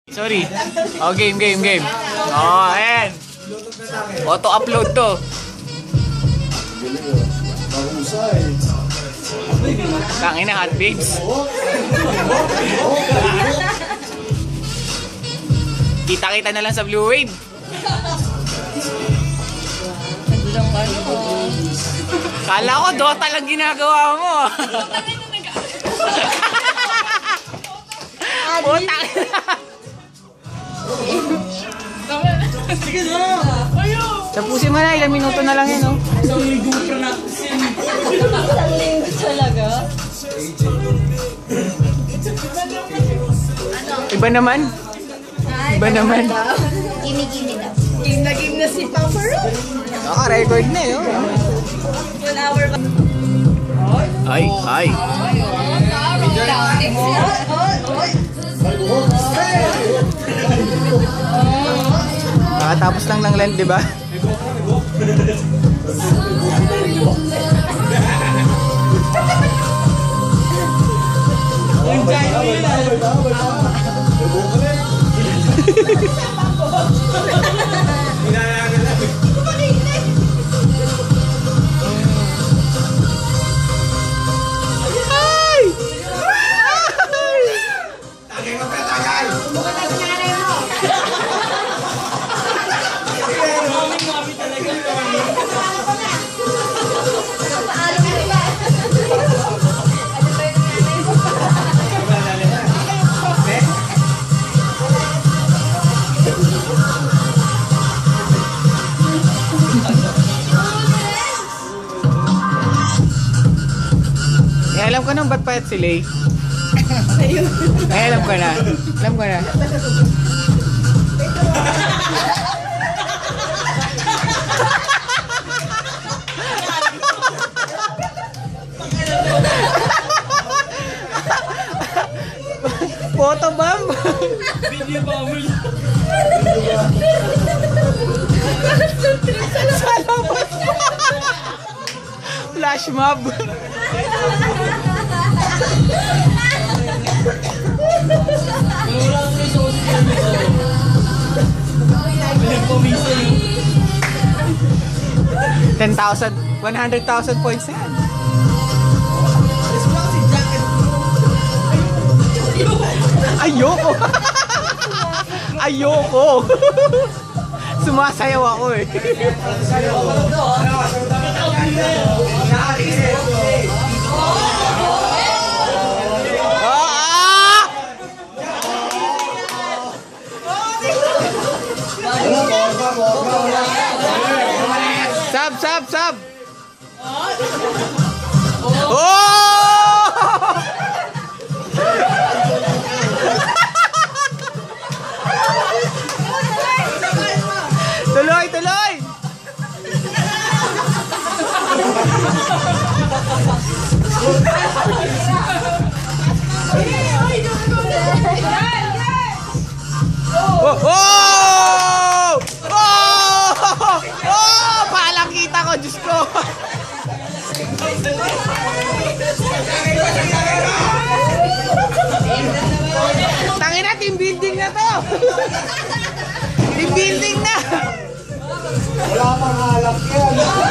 Sorry. Oh, game. Oh, ayan. Auto-upload to. Tangina, hot babes. Kita-kita na lang sa Blue Wave. Kala ko Dota lang ginagawa mo. Puta. Sige na! Tapusin mo na, ilang minuto na lang yun, no? Isang linggo practice yan. Isang linggo talaga? Iba naman. Iba naman. Gini-gini daw. Game na game na si Papa Ron. Naka-record na yun. 1 hour ba? Ay. Nakatapos lang ng Lent, di ba? Alam ko nang ba't payat si Lay? Ay, alam ko na. Photobomb? Video bomb. Salamat. Flash mob. $10,000, 100,000 points yan. Ayoko. Sumasayaw ako eh. Sub. Oh! Tuloy. Palang kita ko, Diyos ko. Tangina, team building na to. Team building na. Wala pang halak yan.